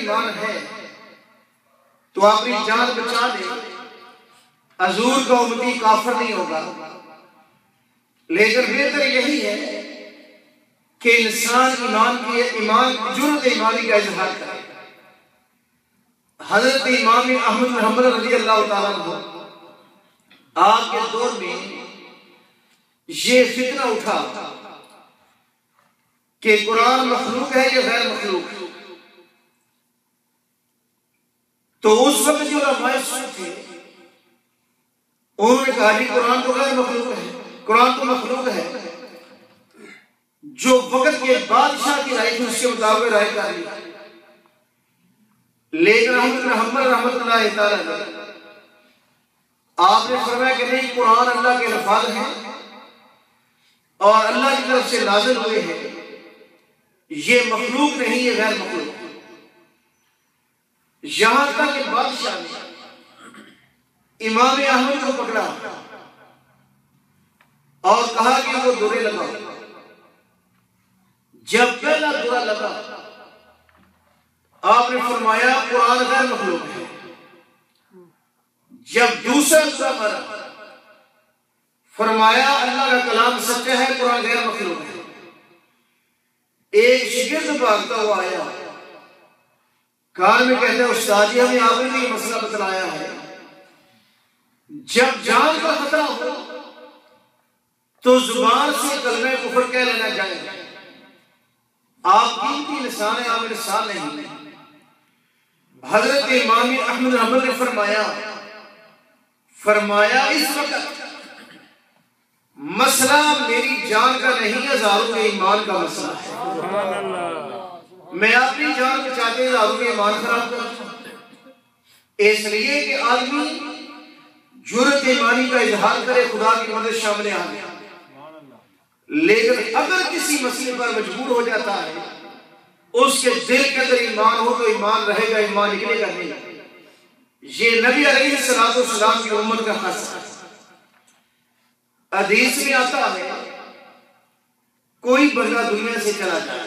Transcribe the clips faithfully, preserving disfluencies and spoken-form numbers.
ईमान है तो अपनी जान बचा ले, हजूर का उम्मती काफिर नहीं होगा। लेकिन बेहतर यही है कि इंसान ईमान की ईमान जुर्रत ईमानी का इजहार करे। हजरत इमाम अहमद बिन हंबल रज़ी अल्लाह तआला अन्हु आपके दौर में ये फितना उठा कि कुरान मखलूक है या गैर मखलूक। तो उस वक्त जो उलमाए सुन्नत थे उन्होंने कहा जी कुरान तो गैर मखलूक है, कुरान तो मखलूक है। जो वक्त के बादशाह की राय थी उसके मुताबिक राय कर ली। लेकिन अहमद बिन हंबल रहमतुल्लाह तआला अलैह आपने फरमाया कि नहीं, कुरान अल्लाह के अल्फाज हैं और अल्लाह की तरफ से नाज़िल हुए हैं, ये मखलूक नहीं, ये गैर मखलूक। यहां तक कि बादशाह ने इमाम अहमद को पकड़ा और कहा कि वो दुरे लगाओ। जब पहला दुरा लगा आपने फरमाया कुरान गैर मखलूक है। जब दूसरा दुरा मारा फरमाया अल्लाह का कलाम सच्चा है, कुरान गैर मखलूक है। एक शिगिर्द भागता हुआ आया, कान में कहते हैं उस्ताद जी हमें आपने भी मसला बतलाया है, जब जान का खतरा हो तो जुबान से कलमे कुफर कह लेना चाहिए। आप कीमती इंसान है, आप इंसान नहीं। हजरत इमाम अहमद बिन हंबल ने फरमाया फरमाया इस वक्त मसला मेरी जान का नहीं, हजारों के ईमान का मसला है। मैं अपनी जान बचाते हजारों के ईमान खराब कर, इसलिए कि आदमी जुर्रत ईमानी का इजहार करे, खुदा की मदद शामिल आ गया। लेकिन अगर किसी मसले पर मजबूर हो जाता है, उसके दिल के अंदर ईमान हो तो ईमान रहेगा, ईमान निकलेगा नहीं। ये नबी अलैहिस्सलातु वस्सलाम की उम्मत का खास है। हदीस में आता है कोई बंदा दुनिया से चला जाए,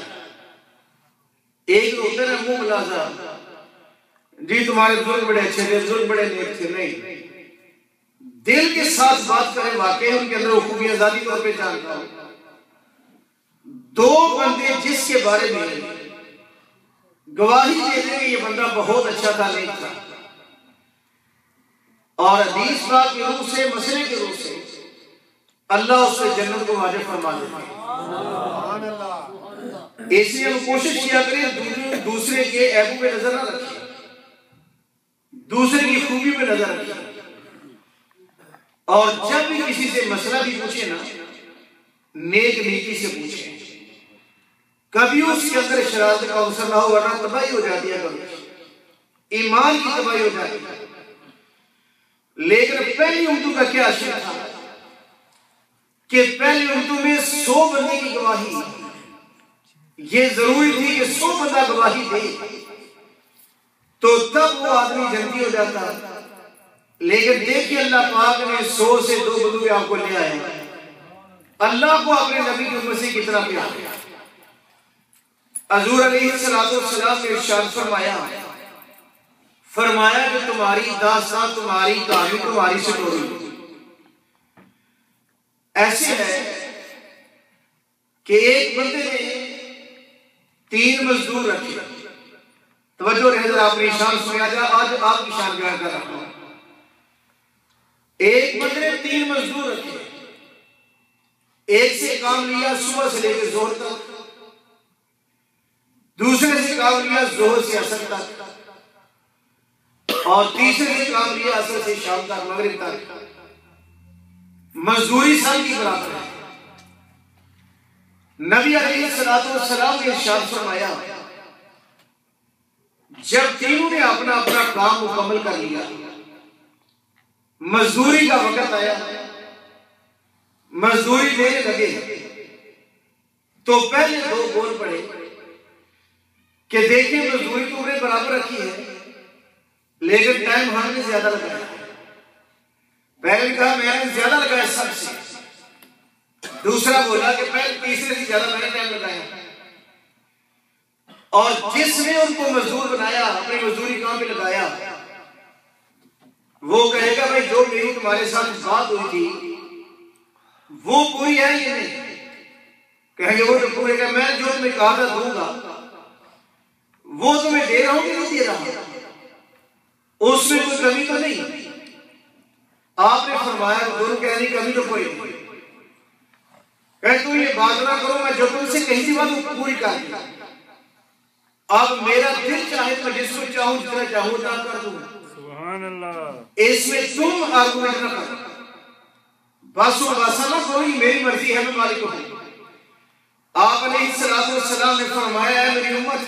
एक होते ना मुंह मुलाजा जी तुम्हारे बुजुर्ग बड़े अच्छे थे, बुजुर्ग बड़े नेक थे, नहीं, दिल के साथ बात करें, वाकई उनके अंदर खूबियां जाती तौर पे जानता हूं। दो बंदे जिसके बारे में गवाही दे देंगे ये बंदा बहुत अच्छा था, नहीं था, और हदीस बात के रूप से मसले के रूप से अल्लाह उससे जन्नत को वाजिब फरमा देता है। इसलिए हम कोशिश किया करें दूसरे के ऐबों पे नजर ना रखें, दूसरे की खूबी पे नजर रखें, और जब भी किसी से मसला भी पूछे ना नेक नीति से पूछे। कभी उसके अंदर शरारत का अवसर ना हो, वरना तबाही हो जाती है, कभी ईमान की तबाही हो जाती है। लेकिन पहली उर्दू का क्या शेर था कि पहली उर्दू में सौ बंदे की गवाही, ये जरूरी थी कि सौ बंदा गवाही दे तो तब वो आदमी जल्दी हो जाता। लेकिन देखिए अल्लाह पाक ने सौ से दो बंदे आपको ले आए। अल्लाह को अपने नबी की उम्मत से कितना प्यार है। हजूर अलैहिस्सलातु वस्सलाम ने इरशाद फरमाया फरमाया कि तुम्हारी दास्तान, तुम्हारी कहानी, तुम्हारी स्टोरी ऐसे है कि एक बंदे ने तीन मजदूर रखे। तवज्जो रहे जरा, अपनी शान सुनिया जाए, आज आपकी शान बयान कर रहा हूं। एक बंदे ने तीन मजदूर रखे, एक से काम लिया सुबह से लेकर जोहर तक, दूसरे से काम लिया जोहर से असर तक, और तीसरे से काम लिया असर से शाम तक, मगरिब तक। मजदूरी साल की बराबर है। नबी अलैहिस्सलातु वस्सलाम ने इरशाद फरमाया जब तीनों ने अपना अपना काम मुकम्मल कर लिया, मजदूरी का वक्त आया, मजदूरी देने लगे, तो पहले दो बोल पड़े कि देखिए मजदूरी तो उन्हें बराबर रखी है, लेकिन टाइम हमने ज्यादा लगाया। पहले कहा मैंने ज्यादा लगाया सबसे, दूसरा बोला कि पहले तीसरे से ज्यादा मैंने टाइम लगाया, और जिसने उनको मजदूर बनाया वो कहेगा भाई जो मेरी तुम्हारे साथ बात हुई थी वो पूरी है ये नहीं? कहेंगे वो तो पूरी है। मैं जो तुम्हें कहा था दूंगा वो तुम्हें दे रहा हूं कि नहीं दे रहा, उसमें कोई कमी तो नहीं। आपने फरमाया गुरु कहने कमी तो कोई नहीं। कहे तुम ये बात ना करो, मैं जो तुमसे कही थी बात वो पूरी कर दी। अब मेरा दिल चाहे तो जिसको चाहूं जितना चाहूं उतना कर दूं। सुभान अल्लाह। इसमें तुम आर्गुमेंट ना करो, बस वसा ना करो, मेरी मर्जी है, मैं मालिक हूं। आपने सलाम ने फरमाया है मेरी उम्मत,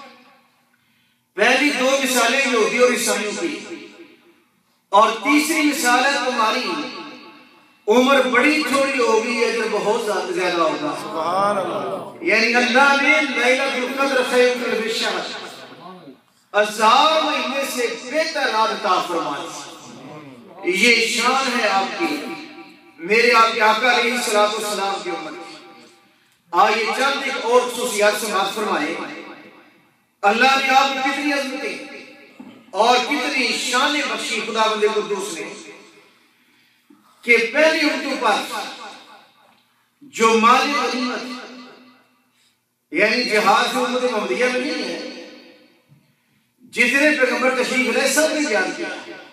पहली दो मिसालें यहूदी और ईसाइयों की, और तीसरी मिसाल है तुम्हारी उम्र बड़ी थोड़ी होगी, अजर बहुत ज्यादा होगा। सुभान अल्लाह। यानी अल्लाह ने लैलतुल क़द्र खैरुम मिन शहर, हजार महीने से बेहतर रात अता फरमाई। ये शान है आपकी, मेरे आपके आका अलैहिस्सलातु वस्सलाम की उम्मत। आइए चंद एक और खुसूसियात समाअत फरमाए। अल्लाह ने आपको कितनी अज़मतें और कितनी शानें बख्शी खुदावंद कुद्दूस ने कि पहली उम्मतों पर जो माले गनीमत यानी जिहाद जो उम्मत मोहम्मदिया में नहीं है, जितने पैगंबर तशरीफ लाए सब ने बयान किया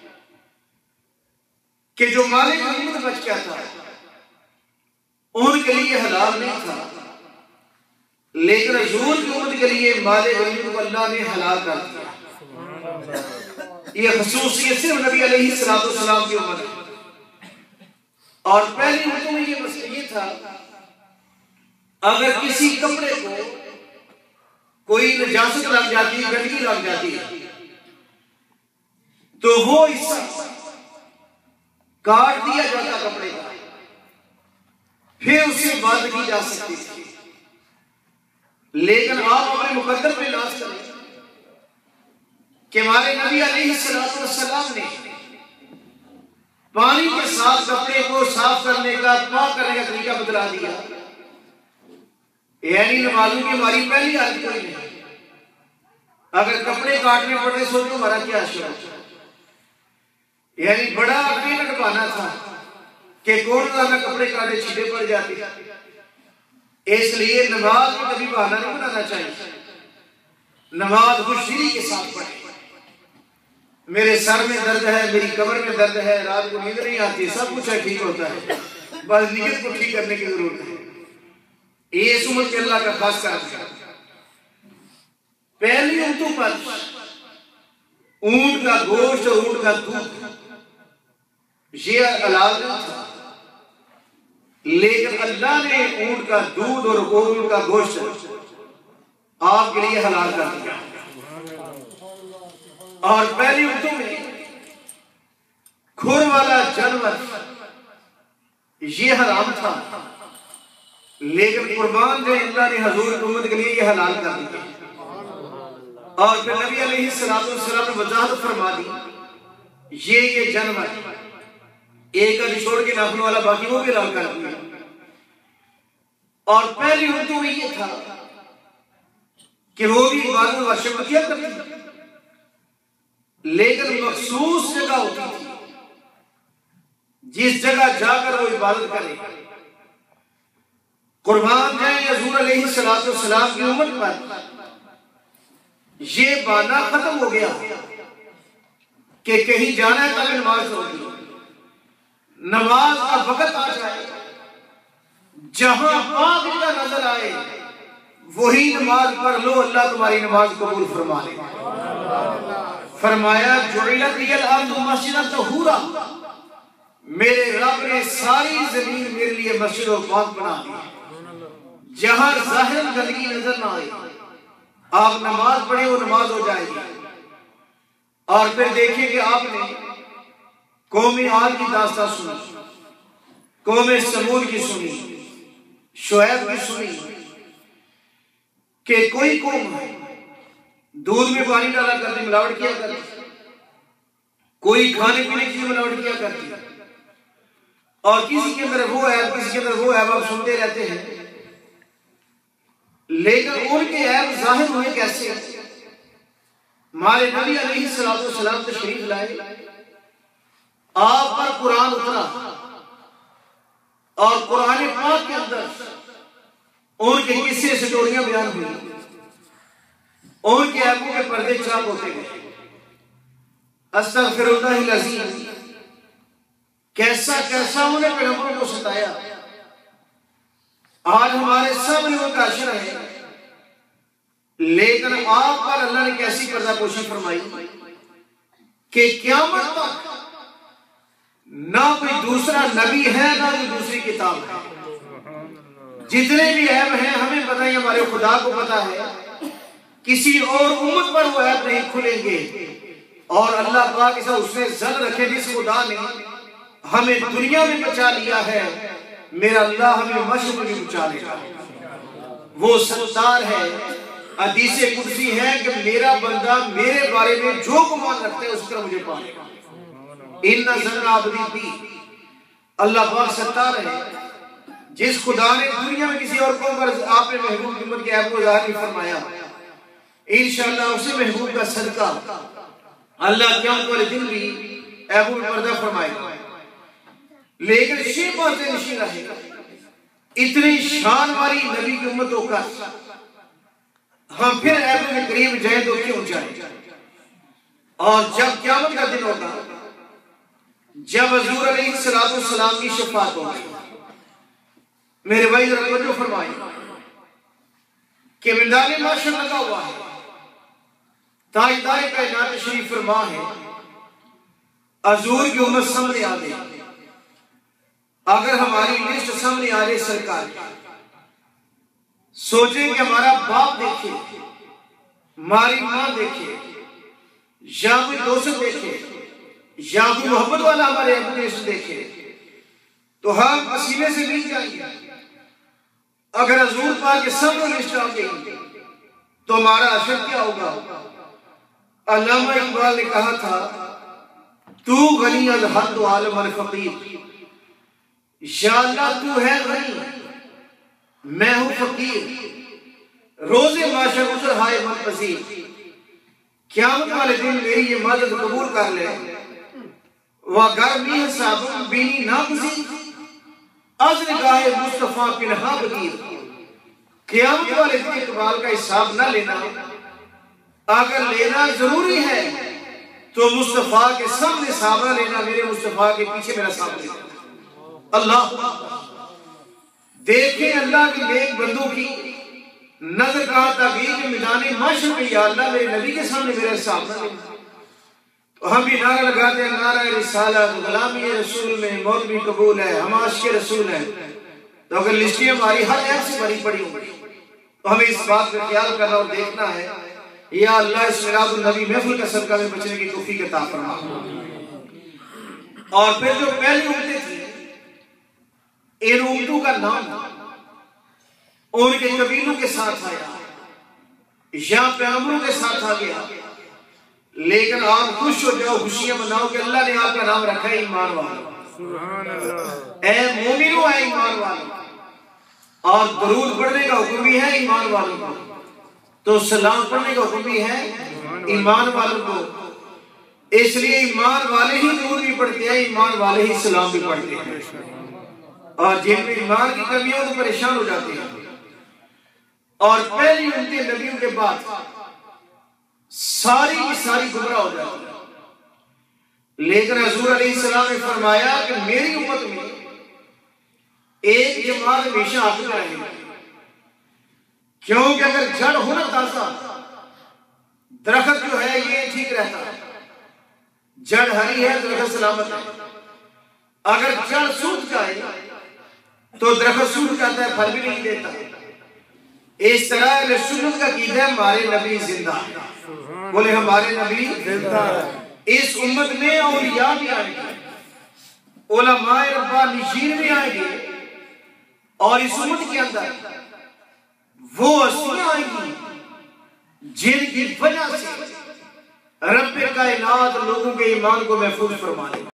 कि जो माले गनीमत बच गया था उनके लिए हलाल नहीं था, लेकिन रसूल की उम्मत के लिए माले गनीमत को अल्लाह ने हलाल कर दिया। ये खसूसियत सिर्फ नबी अलैहिस्सलातु वस्सलाम की उम्मत है। और पहली उम्मतों में ये मसला ये था, अगर किसी कपड़े को कोई नजासत लग जाती, गंदगी लग जाती है, तो वो हिस्सा काट दिया जाता कपड़े का, फिर उसे बात की जा सकती थी। लेकिन आप अपने मुकद्दर में लाज करें कि हमारे नबी अलैहिस्सलातु वस्सलाम ने पानी के साथ कपड़े को साफ करने का, पाक करने का तरीका बतला दिया। यानी मालूम की हमारी पहली हालत कोई नहीं, अगर कपड़े काटने पड़े सोचो हमारा क्या आशा। यानी बड़ा अकेला पाना था कि कौन ज्यादा कपड़े काटे छीटे पड़ जाते, इसलिए नमाज में कभी बहाना नहीं बनाना चाहिए। नमाज खुशी के साथ पढ़े। मेरे सर में दर्द है, मेरी कमर में दर्द है, रात को नींद नहीं आती, सब कुछ है ठीक होता है, बस नीयत को ठीक करने की जरूरत है। ये सुमत के अल्लाह का खास काम है। पहली उम्मतों पर ऊंट का गोश्त और ऊंट का दूध ये हलाल नहीं था, लेकिन अल्लाह ने ऊंट का दूध और ऊंट का गोश्त आपके लिए हलाल कर दिया। और पहली उम्मतों में खुर वाला जानवर ये हराम था, लेकिन कुर्बान जो अल्लाह ने हजूर की उम्मत के लिए ये हलाल कर दिया। और फिर नबी अलैहिस्सलातु वस्सलाम ने वजाहत फरमा दी, ये ये जानवर एक अभी छोड़ के नाखून वाला बाकी वो भी हलाल कर दिया। और पहली उम्मतों में ये था कि वो भी इबादत व शुक्रिया करती, लेकिन मखसूस जगह होती थी जिस जगह जाकर वो इबादत करे। कुर्बान जाए हजूर अलैहिस्सलातु वस्सलाम की उम्मत पर ये बाना खत्म हो गया कि कहीं जाना है तब नमाज होगी। नमाज का वक्त आ जाए, जहां पाक का नजर आए वही नमाज पढ़ लो, अल्लाह तुम्हारी नमाज कबूल फरमा ले। फरमाया जुइलत लियल अर्ज़ मस्जिदन तहूरा, मेरे रब ने सारी जमीन मेरे लिए मस्जिद और पाक बना दी, जहां जाहिर गंदगी नजर ना आए, आप नमाज पढ़े वो नमाज हो जाएगी। और फिर देखिए कि आपने कौमी आद की दास्तां सुनी, कौमे समूद की सुनी, शुएब की सुनी कि कोई कौम दूध में पानी डाला करती, मिलावट किया करती, कोई खाने पीने की मिलावट किया करती, और किसी के अंदर वो है, किसी के अंदर वो है, आप सुनते रहते हैं। लेकिन उनके ऐब जाहिर हुए कैसे? हमारे नबी अलैहिस्सलातु वस्सलाम तशरीफ लाए, आप पर कुरान उतरा और कुरान पाक के अंदर उनके किस्से स्टोरियां बयान हुई, उनके ऐबों के पर्दे चाप होते गए। अस्तगफिरुल्लाहिल अज़ीम, कैसा कैसा उन्हें पैगंबरों को सताया। आज हमारे सामने वो काशिर है, लेकिन आप पर अल्लाह ने कैसी पर्दापोशी फरमाई कि क़यामत तक ना कोई दूसरा नबी है ना कोई दूसरी किताब है। जितने भी ऐब हैं हमें पता है, हमारे खुदा को पता है, किसी और उम्मत पर वो ऐब नहीं खुलेंगे। और अल्लाह पाक इसे उसने जन रखे, जिस खुदा ने हमें दुनिया में बचा लिया है, मेरा अल्लाह हमें मशरिक़ में बचा लेगा। वो सत्तार है। हदीस कुदसी है कि मेरा बंदा मेरे बारे में जो गुमान रखते हैं उस तरह मुझे पालेगा। इन्ना ज़न्ना अब्दी बी, अल्लाह पाक सत्तार है। जिस खुदा ने दुनिया में किसी और कौम पर आपने महबूब की उम्मत के ऐब को ज़ाहिर नहीं फरमाया, इंशाअल्लाह उसी महबूब का सदका अल्लाह क़यामत वाले दिन भी ऐबों में पर्दा फरमाएगा। लेकिन शे बातें निशी रहेगा, इतनी शान वाली नबी की उम्मतों का हम फिर ऐबों के करीब जाए तो क्यों जाए। और जब क़यामत का दिन होगा, जब हुज़ूर अलैहिस्सलाम की शफ़ाअत होगी, मेरे भाई जरा तवज्जो फरमाइए कि मैदान माशर लगा हुआ है, ताजदार कायनात शरीफ फरमा है, हुज़ूर की उम्मत सामने आ गई। अगर हमारी लिस्ट सामने आ रही सरकार, सोचें कि हमारा बाप देखे, हमारी माँ देखे, या कोई दोस्त देखे, या कोई मोहब्बत वाला हमारे अबू देखे, तो हम पसीने से भीग जाएंगे। अगर हुज़ूर पाक के सामने लिस्ट आ गई तो हमारा असर क्या होगा। अल्लामा इकबाल ने कहा था, तू गनी अल हद व आलम अल फकीर, या अल्लाह तू है गनी, मैं हूं फकीर, रोजे माशर उजर हाय मन पसीर। क़यामत वाले दिन मेरी ये मदद कबूल कर ले, वगर भी हिसाब बीनी ना पसी अज़्र गाहे मुस्तफा पिनहा बगीर। क़यामत वाले दिन इकबाल का हिसाब ना लेना, अगर लेना जरूरी है तो मुस्तफा के सामने सामना लेना, मेरे मुस्तफा के पीछे मेरा सामने लेना। अल्लाह देखें अल्लाह की नेक बंदों की नजर कहा तक मैदान माशर में, या अल्लाह मेरे नबी के सामने मेरा सामना लेना। तो हम भी नारा लगाते हैं, नारा रिसालत, गुलामी रसूल में मौत भी कबूल है, हम आशिक़ रसूल हैं। तो अगर लिस्टें हमारी हर ऐप से भरी पड़ी होंगी तो हमें इस बात का ख्याल करना और देखना है, या अल्लाह इस मिलादुन नबी महफिल का सदका में बचने की तौफीक अता फरमा। और फिर जो पहली उम्मतें थी, इन उम्मतों का नाम उनके कबीलों के साथ आया या पैगंबरों के साथ आ गया। लेकिन आप खुश हो जाओ, खुशियां मनाओ कि अल्लाह ने आपका नाम रखा है ईमान वालों। ऐ मोमिनो, है ईमान वालों। और दरूद पढ़ने का हुक्म भी है ईमान वालों को, तो सलाम पढ़ने का हुक्म भी है ईमान वालों को। इसलिए ईमान वाले ही दरूद भी पढ़ते हैं, ईमान वाले ही सलाम भी पढ़ते हैं। और जिनमें ईमान की कमी हो तो परेशान हो जाते हैं। और पहली उनके नबियों के बाद सारी की सारी गुमराह हो जाती है। लेकिन हुज़ूर अलैहिस्सलाम ने फरमाया कि मेरी उम्मत में एक जमात हमेशा आगे रहेगी, क्योंकि अगर जड़ हो ना ताजा, दरख्त जो है ये ठीक रहता है, जड़ हरी है दरख्त सलामत है। अगर जड़ सूख जाए तो दरख्त सूख जाता है, फल भी नहीं देता। इस तरह सुन्नत का कीदा है, हमारे नबी जिंदा है। बोले हमारे नबी जिंदा है। इस उम्मत में औलिया भी आएंगे, उलमाए रब्बानिशीन भी आएंगे, और इस उम्मत के अंदर वो हस्तियां आएंगी जिनकी वजह से रब्बे कायनात लोगों के ईमान को महफूज फरमा देगा।